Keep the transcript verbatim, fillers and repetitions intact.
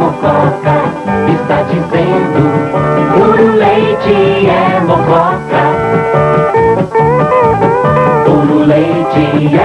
mococa está dizendo: puro leite é mococa. Puro leite